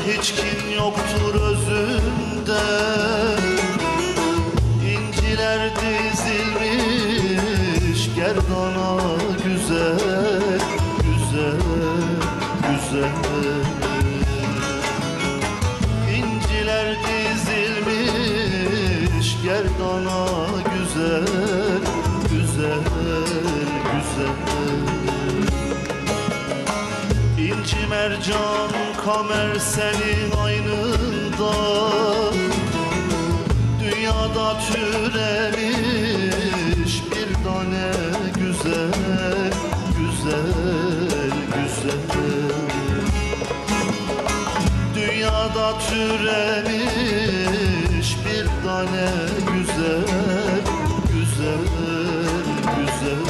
hiç kin yoktur özünde. İnciler dizilmiş gerdana güzel, güzel, güzel. İnciler dizilmiş gerdana güzel, güzel, güzel. İnci mercan kamer senin aynında, dünyada türemiş bir tane güzel, güzel, güzel. Dünyada türemiş bir tane güzel, güzel, güzel.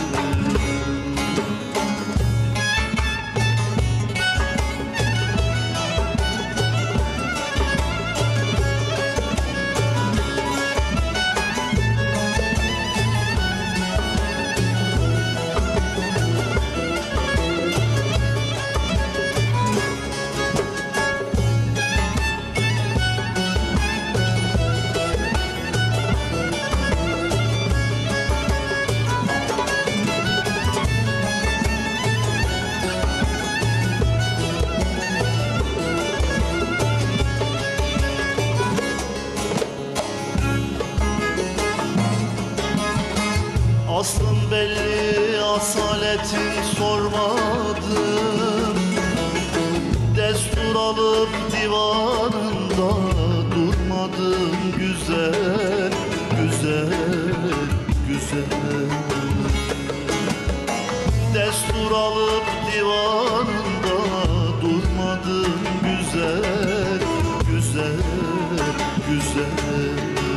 Aslın belli, asaletin sormadım. Destur alıp divanında durmadım. Güzel, güzel, güzel. Destur alıp divanında durmadım. Güzel, güzel, güzel.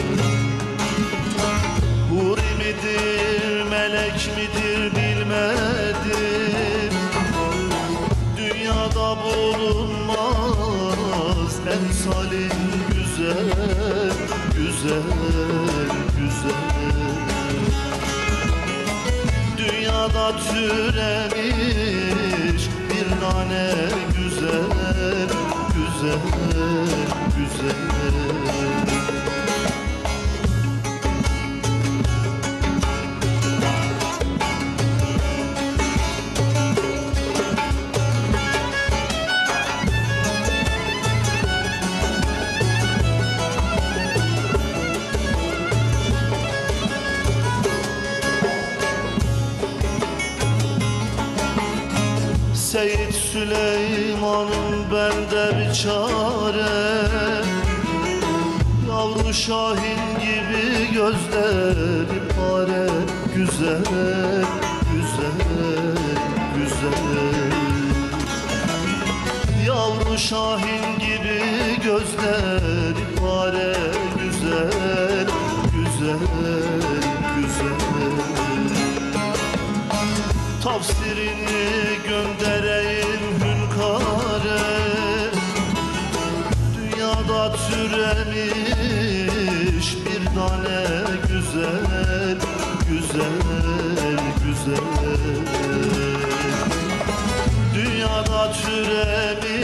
Huri midir, melek midir bilmedim. Dünyada bulunmaz emsalin güzel, güzel, güzel. Dünyada türemiş bir tane güzel, güzel, güzel. Seyit Süleyman'ın bende bir çare. Yavru şahin gibi gözleri pare. Güzel, güzel, güzel. Yavru şahin gibi gözleri pare. Güzel, güzel, güzel. Tafsirini göndereyim hünkâre. Dünyada türemiş bir tane güzel, güzel, güzel. Dünyada türemiş